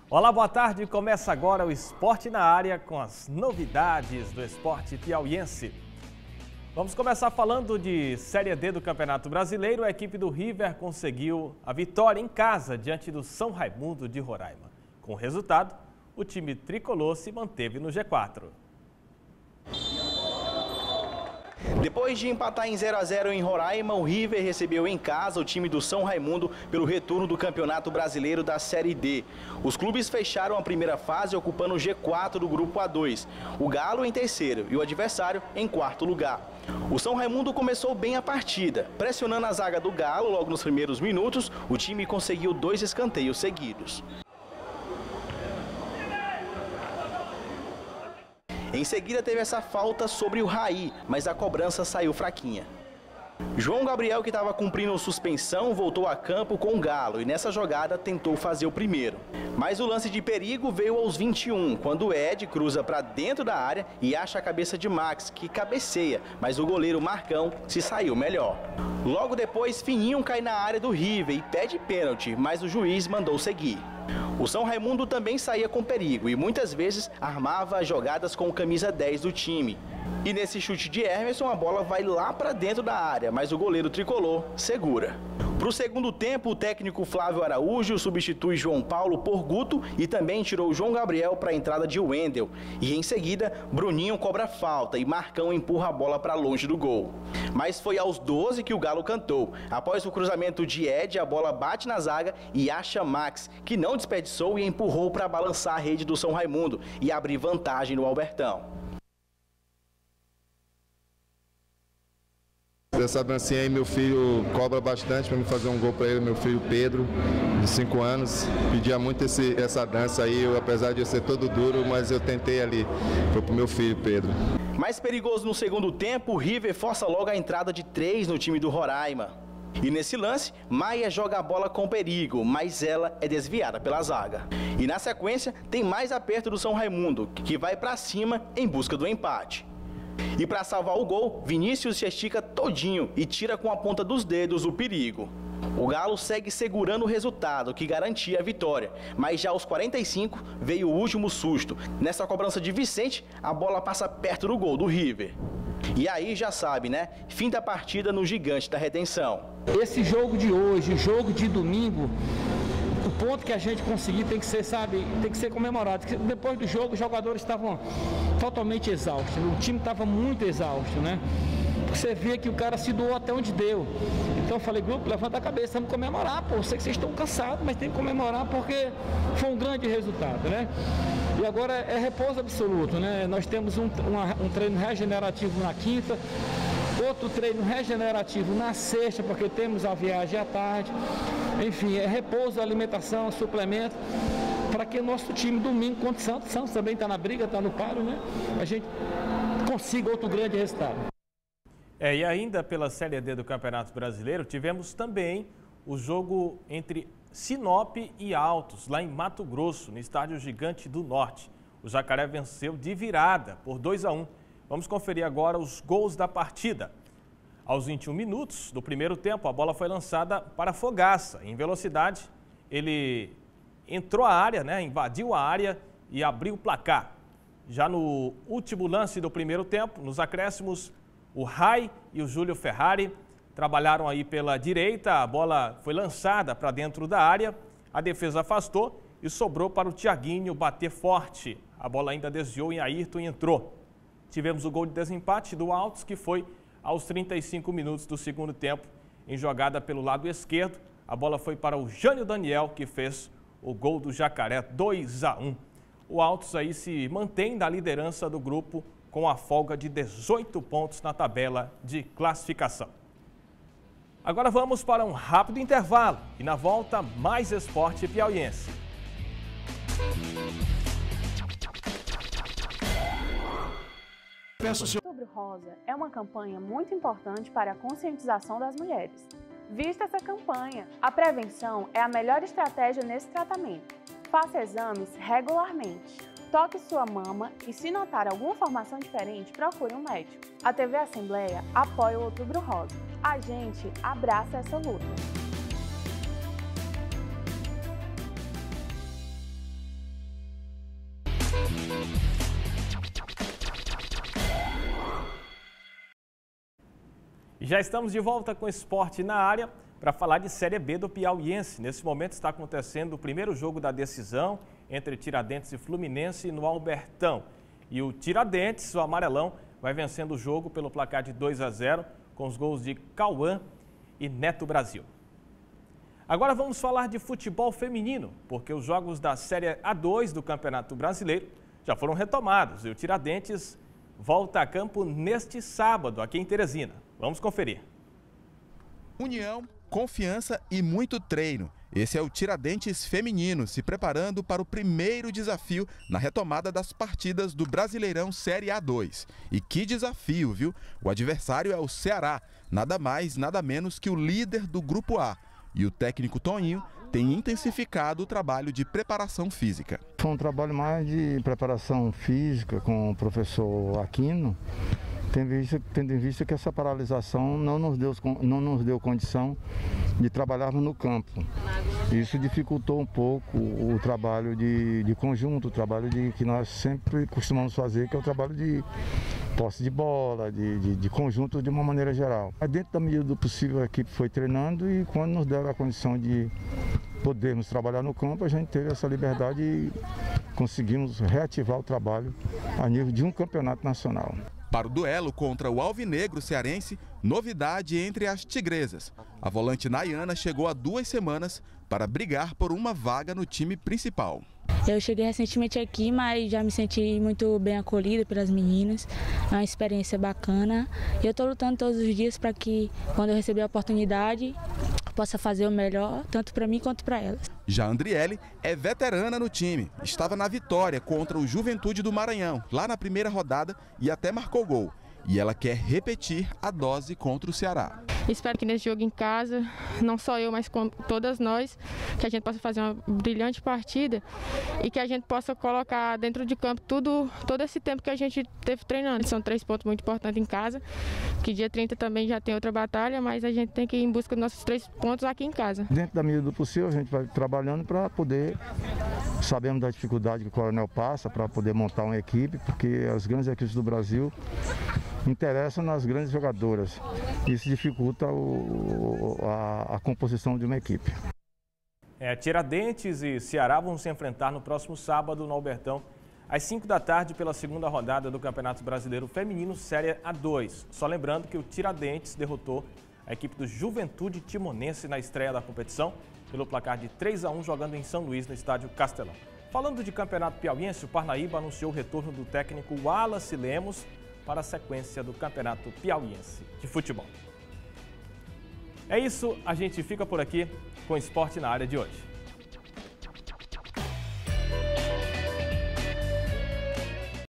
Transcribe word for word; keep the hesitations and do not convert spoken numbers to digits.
Olá, boa tarde. Começa agora o Esporte na Área com as novidades do esporte piauiense. Vamos começar falando de Série D do Campeonato Brasileiro. A equipe do River conseguiu a vitória em casa diante do São Raimundo de Roraima. Com o resultado, o time tricolor se manteve no G quatro. Depois de empatar em zero a zero em Roraima, o River recebeu em casa o time do São Raimundo pelo retorno do Campeonato Brasileiro da Série D. Os clubes fecharam a primeira fase ocupando o G quatro do Grupo A dois. O Galo em terceiro e o adversário em quarto lugar. O São Raimundo começou bem a partida. Pressionando a zaga do Galo logo nos primeiros minutos, o time conseguiu dois escanteios seguidos. Em seguida teve essa falta sobre o Raí, mas a cobrança saiu fraquinha. João Gabriel, que estava cumprindo suspensão, voltou a campo com o Galo e nessa jogada tentou fazer o primeiro. Mas o lance de perigo veio aos vinte e um, quando o Ed cruza para dentro da área e acha a cabeça de Max, que cabeceia, mas o goleiro Marcão se saiu melhor. Logo depois, Fininho cai na área do River e pede pênalti, mas o juiz mandou seguir. O São Raimundo também saía com perigo e muitas vezes armava jogadas com o camisa dez do time. E nesse chute de Emerson, a bola vai lá para dentro da área, mas o goleiro tricolor segura. Para o segundo tempo, o técnico Flávio Araújo substitui João Paulo por Guto e também tirou João Gabriel para a entrada de Wendel. E em seguida, Bruninho cobra falta e Marcão empurra a bola para longe do gol. Mas foi aos doze que o Galo cantou. Após o cruzamento de Ed, a bola bate na zaga e acha Max, que não desperdiçou e empurrou para balançar a rede do São Raimundo e abrir vantagem no Albertão. Essa dancinha aí, meu filho cobra bastante para me fazer um gol para ele, meu filho Pedro, de cinco anos. Pedia muito esse, essa dança aí, eu, apesar de eu ser todo duro, mas eu tentei ali, foi pro meu filho Pedro. Mais perigoso no segundo tempo, o River força logo a entrada de três no time do Roraima. E nesse lance, Maia joga a bola com perigo, mas ela é desviada pela zaga. E na sequência, tem mais aperto do São Raimundo, que vai para cima em busca do empate. E para salvar o gol, Vinícius se estica todinho e tira com a ponta dos dedos o perigo. O Galo segue segurando o resultado, que garantia a vitória. Mas já aos quarenta e cinco veio o último susto. Nessa cobrança de Vicente, a bola passa perto do gol do River. E aí já sabe, né? Fim da partida no Gigante da Redenção. Esse jogo de hoje, jogo de domingo, o ponto que a gente conseguir tem que ser, sabe, tem que ser comemorado. Depois do jogo, os jogadores estavam totalmente exaustos, o time estava muito exausto, né? Você vê que o cara se doou até onde deu. Então eu falei, grupo, levanta a cabeça, vamos comemorar, pô. Eu sei que vocês estão cansados, mas tem que comemorar porque foi um grande resultado, né? E agora é repouso absoluto, né? Nós temos um, uma, um treino regenerativo na quinta, outro treino regenerativo na sexta, porque temos a viagem à tarde. Enfim, é repouso, alimentação, suplemento, para que o nosso time domingo contra o Santos, Santos também está na briga, está no paro, né? A gente consiga outro grande resultado. É, e ainda pela Série D do Campeonato Brasileiro, tivemos também o jogo entre Sinop e Altos, lá em Mato Grosso, no Estádio Gigante do Norte. O Jacaré venceu de virada por dois a um. Vamos conferir agora os gols da partida. Aos vinte e um minutos do primeiro tempo, a bola foi lançada para Fogaça. Em velocidade, ele entrou a área, né, invadiu a área e abriu o placar. Já no último lance do primeiro tempo, nos acréscimos, o Rai e o Júlio Ferrari trabalharam aí pela direita. A bola foi lançada para dentro da área, a defesa afastou e sobrou para o Thiaguinho bater forte. A bola ainda desviou em Ayrton e entrou. Tivemos o gol de desempate do Altos, que foi aos trinta e cinco minutos do segundo tempo, em jogada pelo lado esquerdo. A bola foi para o Jânio Daniel, que fez o gol do Jacaré, dois a um. O Altos aí se mantém na liderança do grupo com a folga de dezoito pontos na tabela de classificação. Agora vamos para um rápido intervalo e na volta mais esporte piauiense. Outubro Rosa é uma campanha muito importante para a conscientização das mulheres. Vista essa campanha. A prevenção é a melhor estratégia nesse tratamento. Faça exames regularmente. Toque sua mama e, se notar alguma formação diferente, procure um médico. A T V Assembleia apoia o Outubro Rosa. A gente abraça essa luta. E já estamos de volta com esporte na área para falar de Série B do Piauiense. Nesse momento está acontecendo o primeiro jogo da decisão entre Tiradentes e Fluminense no Albertão. E o Tiradentes, o amarelão, vai vencendo o jogo pelo placar de dois a zero com os gols de Cauã e Neto Brasil. Agora vamos falar de futebol feminino, porque os jogos da Série A dois do Campeonato Brasileiro já foram retomados e o Tiradentes volta a campo neste sábado aqui em Teresina. Vamos conferir. União, confiança e muito treino. Esse é o Tiradentes feminino se preparando para o primeiro desafio na retomada das partidas do Brasileirão Série A dois. E que desafio, viu? O adversário é o Ceará, nada mais, nada menos que o líder do Grupo A. E o técnico Toninho tem intensificado o trabalho de preparação física. Foi um trabalho mais de preparação física com o professor Aquino, tendo em vista, tendo em vista que essa paralisação não nos deu, não nos deu condição de trabalharmos no campo. Isso dificultou um pouco o trabalho de, de conjunto, o trabalho de, que nós sempre costumamos fazer, que é o trabalho de posse de bola, de, de, de conjunto de uma maneira geral. Dentro da medida do possível a equipe foi treinando e quando nos deram a condição de podermos trabalhar no campo, a gente teve essa liberdade e conseguimos reativar o trabalho a nível de um campeonato nacional. Para o duelo contra o alvinegro cearense, novidade entre as tigresas. A volante Nayana chegou há duas semanas para brigar por uma vaga no time principal. Eu cheguei recentemente aqui, mas já me senti muito bem acolhida pelas meninas. É uma experiência bacana. E eu estou lutando todos os dias para que, quando eu receber a oportunidade, possa fazer o melhor, tanto para mim quanto para elas. Já a Andriele é veterana no time. Estava na vitória contra o Juventude do Maranhão, lá na primeira rodada, e até marcou gol. E ela quer repetir a dose contra o Ceará. Espero que nesse jogo em casa, não só eu, mas com todas nós, que a gente possa fazer uma brilhante partida e que a gente possa colocar dentro de campo tudo, todo esse tempo que a gente teve treinando. São três pontos muito importantes em casa, que dia trinta também já tem outra batalha, mas a gente tem que ir em busca dos nossos três pontos aqui em casa. Dentro da medida do possível, a gente vai trabalhando para poder, sabemos da dificuldade que o Coronel passa para poder montar uma equipe, porque as grandes equipes do Brasil interessam nas grandes jogadoras. Isso dificulta o, a, a composição de uma equipe. É, Tiradentes e Ceará vão se enfrentar no próximo sábado no Albertão, às cinco da tarde, pela segunda rodada do Campeonato Brasileiro Feminino Série A dois. Só lembrando que o Tiradentes derrotou a equipe do Juventude Timonense na estreia da competição pelo placar de três a um, jogando em São Luís, no estádio Castelão. Falando de Campeonato Piauiense, o Parnaíba anunciou o retorno do técnico Wallace Lemos para a sequência do Campeonato Piauiense de futebol. É isso, a gente fica por aqui com o Esporte na Área de hoje.